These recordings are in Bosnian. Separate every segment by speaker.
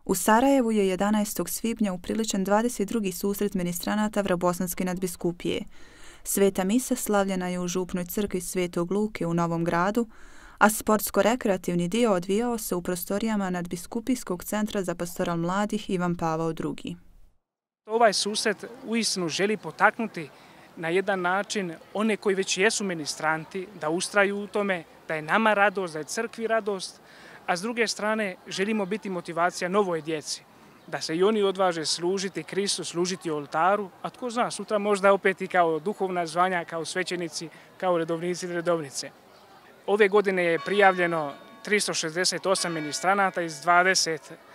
Speaker 1: U Sarajevu je 11. svibnja upriličen 22. susret ministranata Vrabosanske nadbiskupije. Sveta misa slavljena je u župnoj crkvi Svetog Luke u Novom Gradu, a sportsko-rekreativni dio odvijao se u prostorijama nadbiskupijskog centra za pastoral mladih Ivan Pavao II.
Speaker 2: Ovaj susret uistinu želi potaknuti na jedan način one koji već jesu ministranti da ustraju u tome, da je nama radost, da je crkvi radost, a s druge strane želimo biti motivacija novoj djeci, da se i oni odvaže služiti Kristu, služiti oltaru, a tko zna, sutra možda opet i kao duhovna zvanja, kao svećenici, kao redovnici i redovnice. Ove godine je prijavljeno 368 ministranata iz 20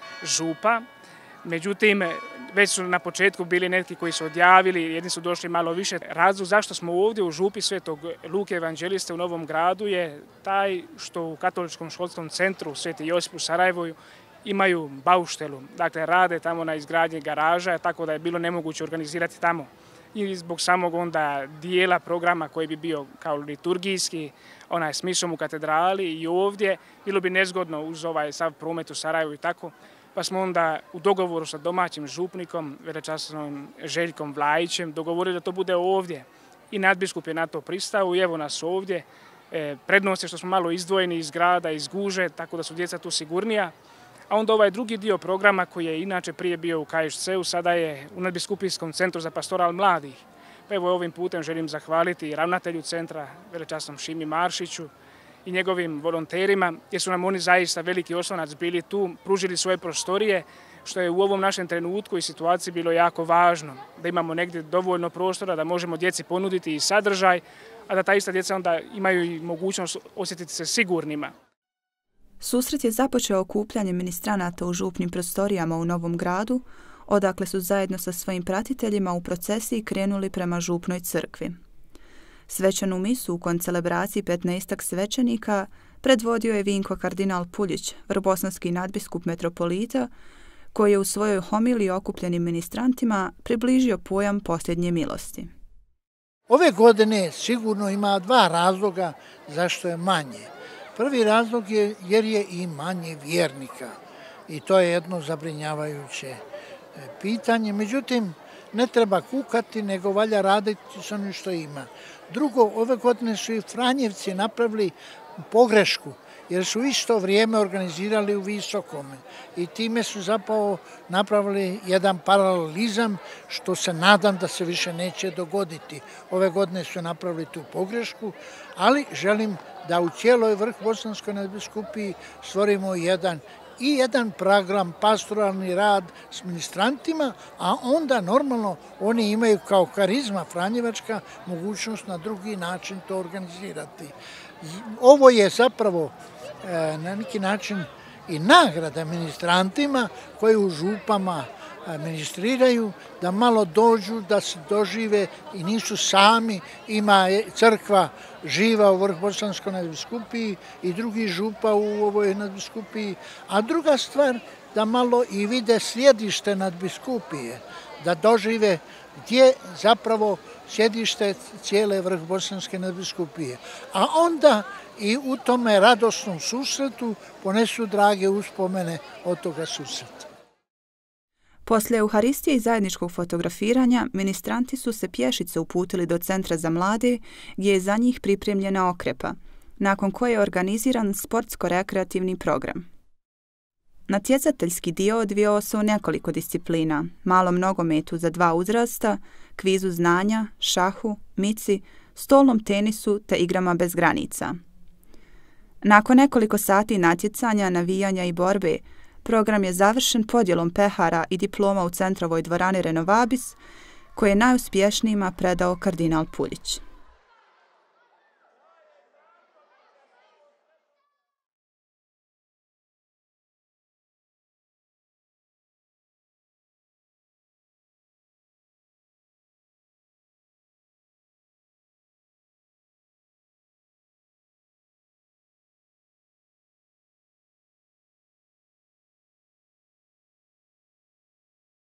Speaker 2: župa, međutim, već su na početku bili neki koji su odjavili, jedni su došli malo više. Razlog zašto smo ovdje u župi Svetog Luke Evanđeliste u Novom Gradu je taj što u Katoličkom školskom centru Sveti Josip u Sarajevu imaju bauštelu, dakle rade tamo na izgradnji garaža, tako da je bilo nemoguće organizirati tamo. I zbog samog onda dijela programa koji bi bio kao liturgijski, s misom u katedrali i ovdje, bilo bi nezgodno uz ovaj sav promet u Sarajevu i tako. Pa smo onda u dogovoru sa domaćim župnikom, velečasnom Željkom Vlajićem, dogovorili da to bude ovdje. I nadbiskup je na to pristao i evo nas ovdje. Prednost je što smo malo izdvojeni iz grada, iz guže, tako da su djeca tu sigurnija. A onda ovaj drugi dio programa koji je inače prije bio u KŠC-u, sada je u nadbiskupijskom centru za pastoral mladih. Pa evo ovim putem želim zahvaliti ravnatelju centra, velečasnom Šimi Maršiću, i njegovim volonterima, jer su nam oni zaista veliki oslonac bili tu, pružili svoje prostorije, što je u ovom našem trenutku i situaciji bilo jako važno, da imamo negdje dovoljno prostora, da možemo djeci ponuditi i sadržaj, a da ta ista djeca onda imaju i mogućnost osjetiti se sigurnima.
Speaker 1: Susret je započeo okupljanjem ministranata u župnim prostorijama u Novom Gradu, odakle su zajedno sa svojim pratiteljima u procesiji krenuli prema župnoj crkvi. Svećanu misu u koncelebraciji 15 svećenika predvodio je Vinko kardinal Puljić, vrbosanski nadbiskup metropolita, koji je u svojoj homiliji okupljenim ministrantima približio pojam posljednje milosti.
Speaker 3: Ove godine sigurno ima dva razloga zašto je manje. Prvi razlog je jer je i manje vjernika i to je jedno zabrinjavajuće pitanje. Međutim, ne treba kukati, nego valja raditi s onim što ima. Drugo, ove godine su i Franjevci napravili pogrešku, jer su isto vrijeme organizirali u Visokome i time su zapravo napravili jedan paralelizam, što se nadam da se više neće dogoditi. Ove godine su napravili tu pogrešku, ali želim da u cijeloj Vrbosanskoj nadbiskupiji stvorimo jedan program, pastoralni rad s ministrantima, a onda normalno oni imaju kao karizma Franjevačka mogućnost na drugi način to organizirati. Ovo je zapravo na neki način i nagrada ministrantima koji u župama ministriraju, da malo dođu, da se dožive i nisu sami. Ima crkva živa u Vrbosanskoj nadbiskupiji i drugi župa u ovoj nadbiskupiji. A druga stvar, da malo i vide sjedište nadbiskupije, da dožive gdje zapravo sjedište cijele Vrbosanske nadbiskupije. A onda i u tome radosnom susretu ponesu drage uspomene od toga susreta.
Speaker 1: Poslije Euharistije i zajedničkog fotografiranja, ministranti su se pješice uputili do Centra za mlade, gdje je za njih pripremljena okrepa, nakon koje je organiziran sportsko-rekreativni program. Natjecateljski dio odvijao se u nekoliko disciplina: malom nogometu za 2 uzrasta, kvizu znanja, šahu, mici, stolnom tenisu te igrama bez granica. Nakon nekoliko sati natjecanja, navijanja i borbe, program je završen podjelom pehara i diploma u centrovoj dvorani Renovabis, koje je najuspješnijima predao kardinal Puljić.